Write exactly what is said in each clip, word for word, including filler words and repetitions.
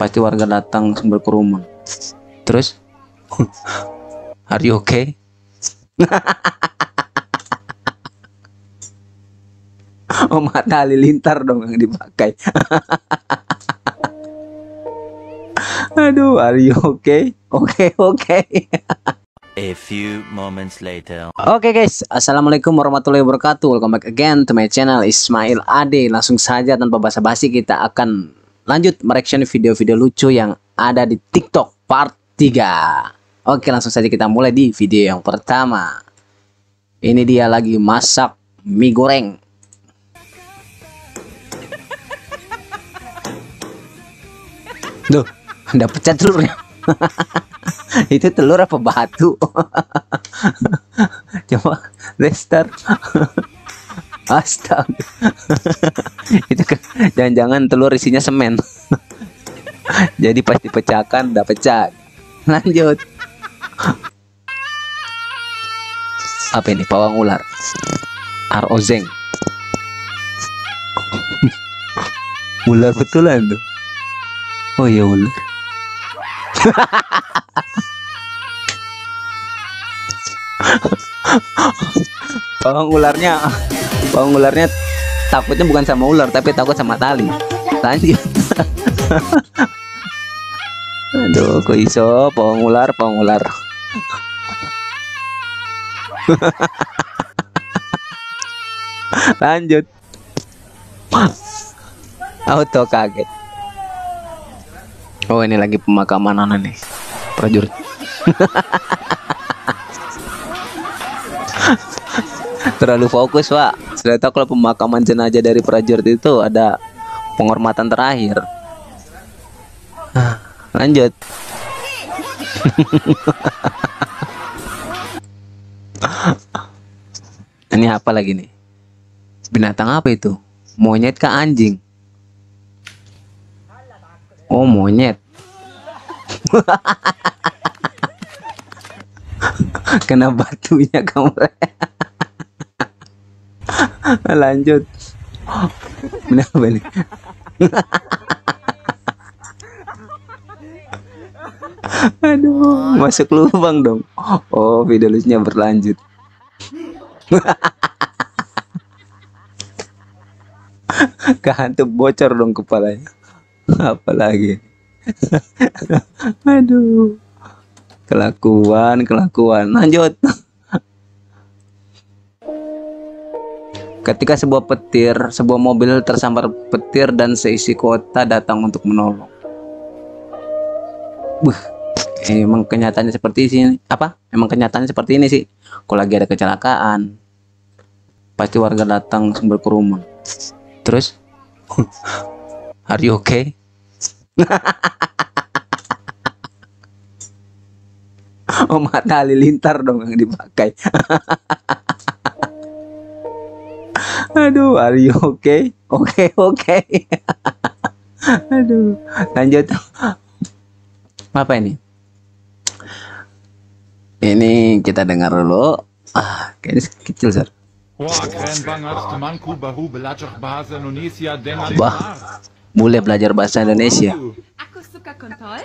Pasti warga datang berkerumun. Terus, are you okay? Oh, mata halilintar dong yang dipakai. Aduh, are you okay? Oke, oke. A few moments later. Oke guys, assalamualaikum warahmatullahi wabarakatuh. Welcome back again to my channel Ismail Ade. Langsung saja tanpa basa-basi kita akan lanjut mereaction video-video lucu yang ada di TikTok part tiga. Oke, langsung saja kita mulai di video yang pertama. Ini dia lagi masak mie goreng. Duh, udah pecah telurnya. Itu telur apa batu? Coba restart. Astaga. Itu kan jangan-jangan telur isinya semen. Jadi pas dipecahkan udah pecah. Lanjut. Apa ini? Pawang ular. Arozeng. Ular betulan tuh. Oh iya, ular. Pawang ularnya, pawang ularnya takutnya bukan sama ular tapi takut sama tali. Lanjut. Aduh, kok iso pawang ular, pawang ular. Lanjut. Auto kaget. Oh, ini lagi pemakaman anak nih, prajurit. Terlalu fokus, Pak. Sudah tahu kalau pemakaman jenazah dari prajurit itu ada penghormatan terakhir. Lanjut. Ini apa lagi nih? Binatang apa itu? Monyet kah anjing? Oh, monyet. Kena batunya kamu. Lanjut. Kenapa nih? Aduh, masuk lubang dong. Oh, video lucunya berlanjut. Kehantu bocor dong kepalanya. Apalagi. Aduh, kelakuan kelakuan. Lanjut. Ketika sebuah petir, sebuah mobil tersambar petir dan seisi kota datang untuk menolong. Buh, emang kenyataannya seperti ini. Apa? Emang kenyataannya seperti ini sih. Kalau lagi ada kecelakaan, pasti warga datang berkerumun. Terus, are you okay? Oh, mata halilintar dong yang dipakai. Aduh, are you okay? Oke, oke. Aduh, lanjut. Apa ini? Ini kita dengar dulu. Ah, kayaknya kecil, Sir. Wah, boleh belajar bahasa Indonesia. Aku suka kontol.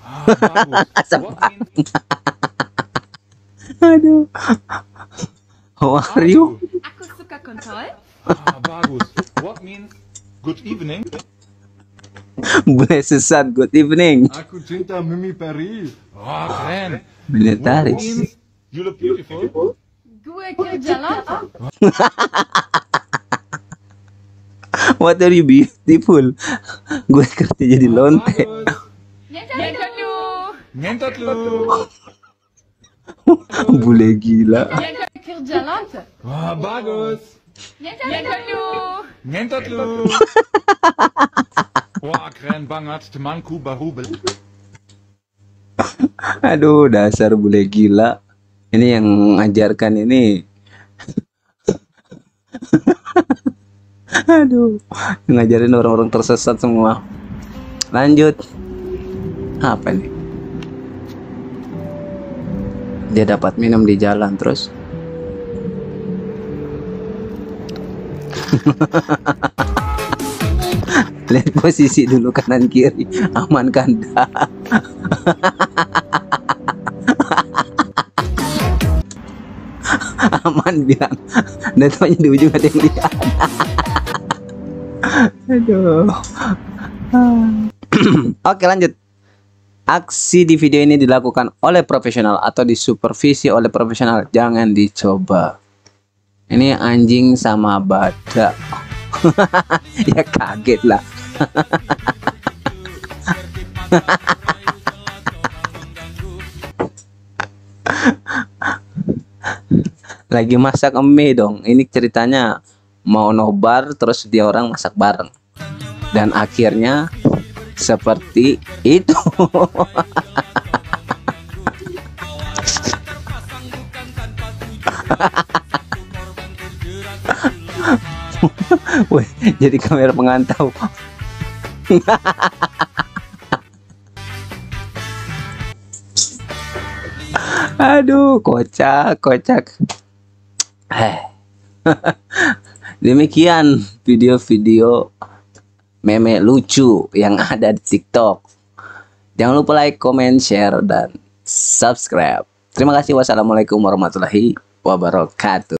Aduh. How are you? Aku suka kontol. Ah, bagus. What means good evening? Boleh sesat, good evening. Aku cinta Mimi Peri. Wah, keren. What Militaris. means you look beautiful? Gue kerja lontar. What are you beautiful? Gue kerja jadi lonte. Bagus. Nyentot lu. Ngentot lu. Bule gila. Gue kerja lontar. Wah, bagus. Nyentot lu. Ngentot lu. Wah, keren banget temanku baru beli. Aduh, dasar bule gila. Ini yang mengajarkan ini. Aduh, ngajarin orang-orang tersesat semua. Lanjut. Apa nih? Dia dapat minum di jalan terus. Lihat posisi dulu kanan kiri, aman kan? Aman bilang. Dan temannya di ujung ada yang lihat. Aduh. Oke, lanjut. Aksi di video ini dilakukan oleh profesional atau disupervisi oleh profesional. Jangan dicoba. Ini anjing sama badak. Ya kaget lah. Lagi masak mie dong. Ini ceritanya mau nobar terus dia orang masak bareng. Dan akhirnya seperti itu. Wih, jadi kamera pengantau. Aduh, kocak, kocak. Eh. Demikian video-video meme lucu yang ada di TikTok. Jangan lupa like, comment, share, dan subscribe. Terima kasih. Wassalamualaikum warahmatullahi wabarakatuh.